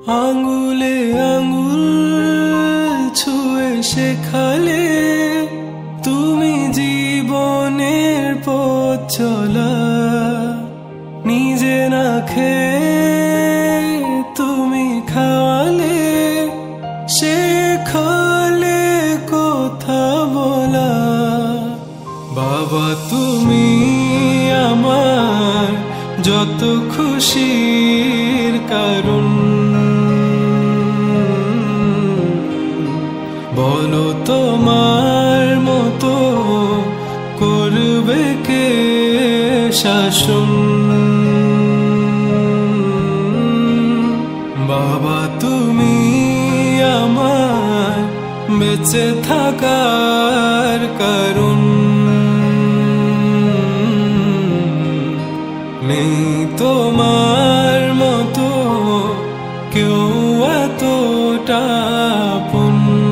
আঙ্গুলে আঙ্গুল ছুঁয়ে শেখালে তুমি জীবনের পথ চলা। নিজে না খেয়ে তুমি খাওয়ালে, শেখালে কথা বলা। বাবা তুমি আমার যত খুশির কারণ, বলো তোমার মতো করবে কে শাসন। বাবা তুমি আমার বেঁচে থাকার কারণ, নেই তোমার মতো কেউ এতটা আপন।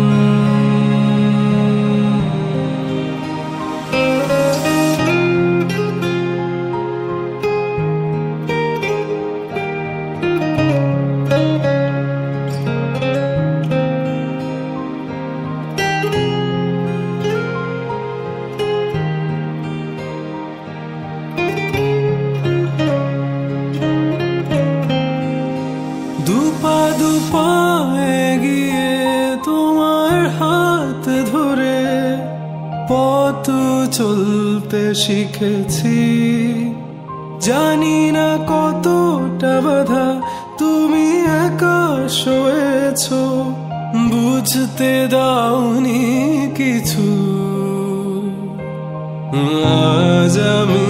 দুপা দুপা এগিয়ে তোমার হাত ধরে পথ চলতে শিখেছি। জানি না কতটা বাধা তুমি একা সয়েছ, বুঝতে দাওনি কিছু। আজ আমি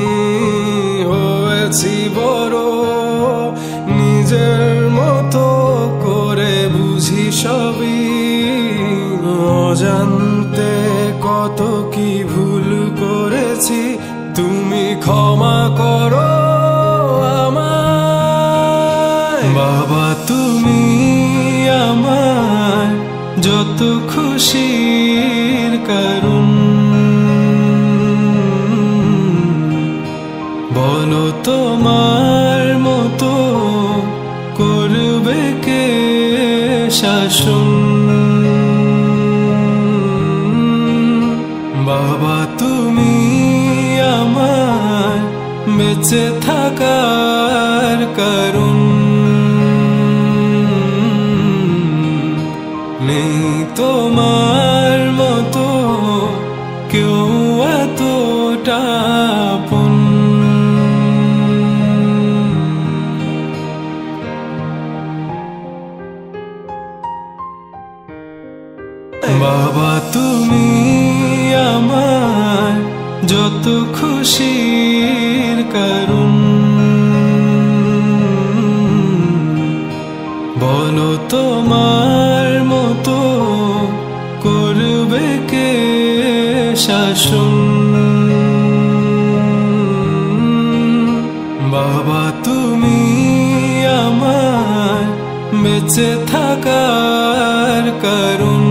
হয়েছি বড়, নিজের মতো করে বুঝি সবই। অজান্তে কত কি ভুল করেছি, তুমি ক্ষমা করো আমায়। বাবা তুমি আমার যত খুশির কারণ, বলো তোমার মতো করবে কে শাসন। বাবা তুমি আমার বেঁচে থাকার কারণ, নেই তোমার মতো কেউ এতটা আপন। বাবা তুমি আমার যত খুশির কারণ, বলো তোমার মতো করবে কে শাসন। বাবা তুমি আমার বেঁচে থাকার কারণ,